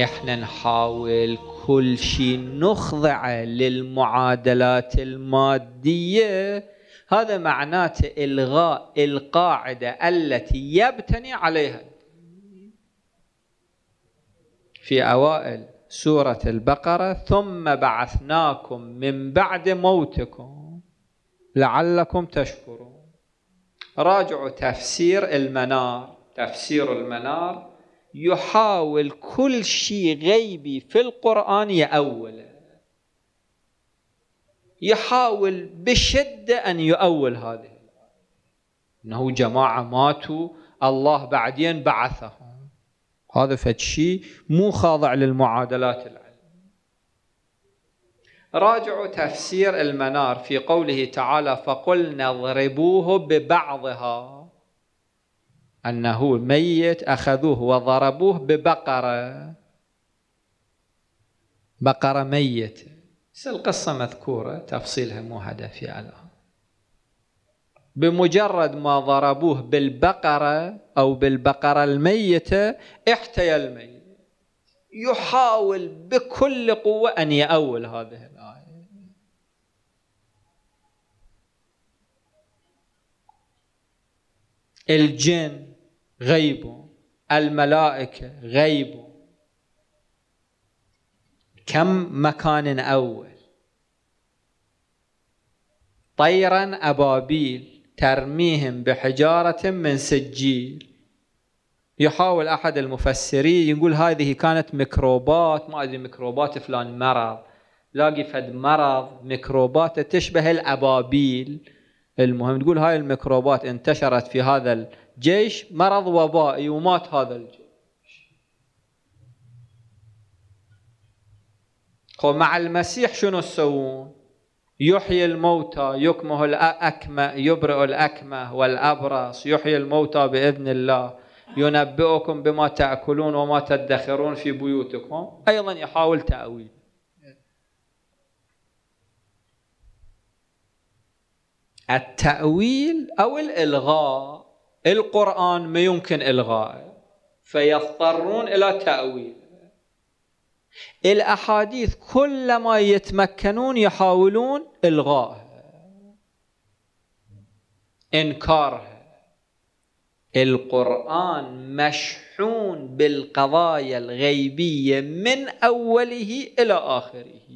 احنا نحاول كل شيء نخضع للمعادلات المادية، هذا معناته إلغاء القاعدة التي يبتني عليها. في أوائل سورة البقرة: ثم بعثناكم من بعد موتكم لعلكم تشكرون. راجعوا تفسير المنار. تفسير المنار يحاول كل شيء غيبي في القرآن يأوله، يحاول بشدة أن يؤول هذه، إنه جماعة ماتوا الله بعدين بعثهم. هذا فشي مو خاضع للمعادلات العلمية. راجعوا تفسير المنار في قوله تعالى: فقلنا اضربوه ببعضها، أنه ميت أخذوه وضربوه ببقرة، بقرة ميتة. بس القصة مذكورة، تفصيلها مو هدفي الآن. بمجرد ما ضربوه بالبقرة أو بالبقرة الميتة احتيا الميت. يحاول بكل قوة أن يأول هذه الآية. الجن غيب، الملائكة غيب. كم مكان أول: طيرا أبابيل ترميهم بحجارة من سجيل. يحاول أحد المفسرين يقول هذه كانت ميكروبات، ما أدري ميكروبات فلان مرض، لاقي فد مرض ميكروبات تشبه الأبابيل. المهم تقول هاي الميكروبات انتشرت في هذا الجيش، مرض وبائي ومات هذا الجيش. مع المسيح شنو تسوون؟ يحيي الموتى، يكمه الأكمه، يبرئ الأكمه والأبرص، يحيي الموتى بإذن الله، ينبئكم بما تأكلون وما تدخرون في بيوتكم. أيضا يحاول تأويل. التأويل أو الإلغاء، القرآن ما يمكن إلغائه فيضطرون إلى تأويل. الأحاديث كلما يتمكنون يحاولون إلغائها، إنكارها. القرآن مشحون بالقضايا الغيبية من أوله إلى آخره.